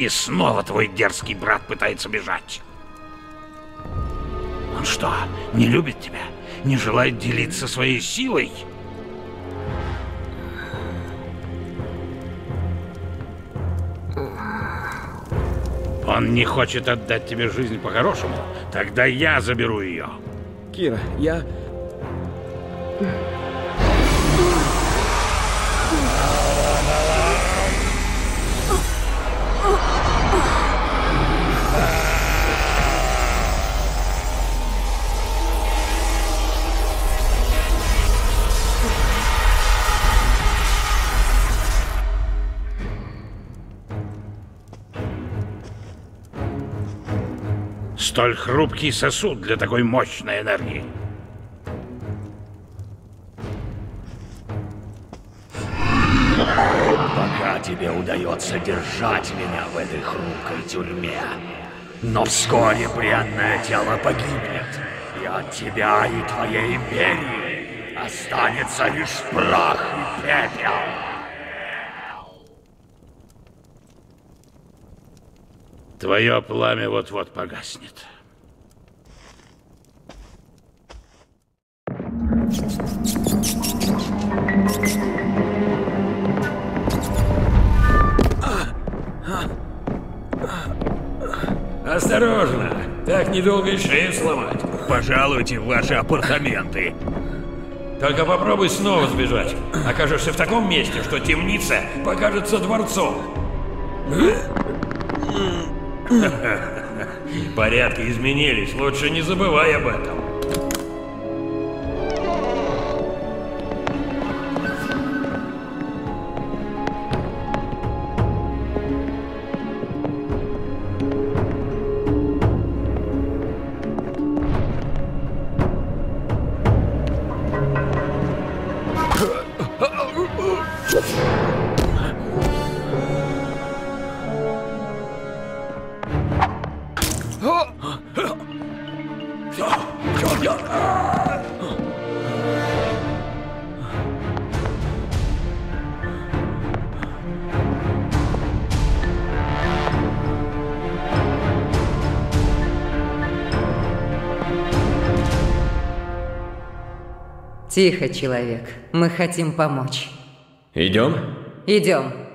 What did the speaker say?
И снова твой дерзкий брат пытается бежать. Он что, не любит тебя? Не желает делиться своей силой? Он не хочет отдать тебе жизнь по-хорошему? Тогда я заберу ее. Кира, я... Столь хрупкий сосуд для такой мощной энергии. Пока тебе удается держать меня в этой хрупкой тюрьме. Но вскоре бренное тело погибнет. И от тебя и твоей империи останется лишь прах и пепел. Твое пламя вот-вот погаснет. Осторожно! Так недолго и шею сломать. Пожалуйте в ваши апартаменты. Только попробуй снова сбежать. Окажешься в таком месте, что темница покажется дворцом. Порядки изменились, лучше не забывай об этом. Тихо, человек. Мы хотим помочь. Идем? Идем.